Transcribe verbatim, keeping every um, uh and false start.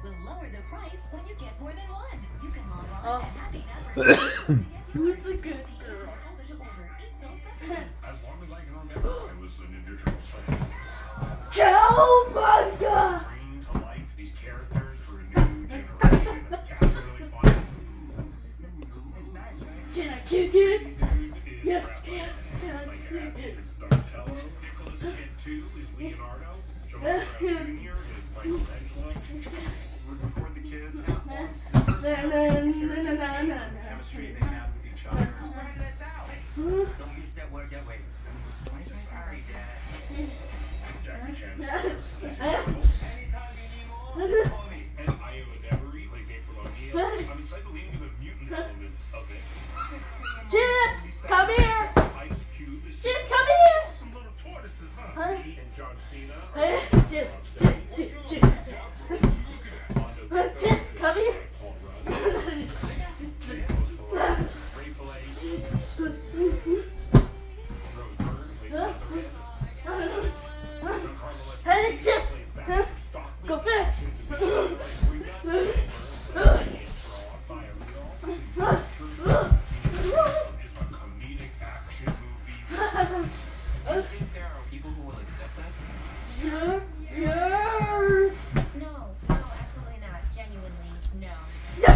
will lower the price when you get more than one. You can log on Oh. at happy numbers to get your Who's a good girl? As long as I can remember, I was a Ninja Turtles fan. Cowabunga! Bringing to life these characters for a new generation of cats are really fun. Can I kick it? Is Yes, Raphael, can. Can I like kick Abby it? is Donatello. Nicholas Kid two is Leonardo. Jamal Junior is Michelangelo. We record the kids at once. Na, na, na, na, na, na, na. Chemistry they had with each other. Don't use that word that way. Sorry, Dad. Jackie Chan stars. Anytime you need more, call me. And Iowa Devery plays April O'Neil. I'm excited to lean into the mutant element of it. Chip, come here. Ice Cube is Chip, come here. some little tortoises, huh? Huh? And John Cena. Hey, Chip, Chip, Chip, Chip. Uh, Chip, come here. Paul Rudd. Rachel H. Rose Byrne plays Leatherhead. Giancarlo Esposito Hey, Chip. plays Baxter Stockman. Go fast. Is a comedic action movie. Do you think there are people who will accept us? Yeah, yeah. No, no, absolutely not. Genuinely, no. Yeah.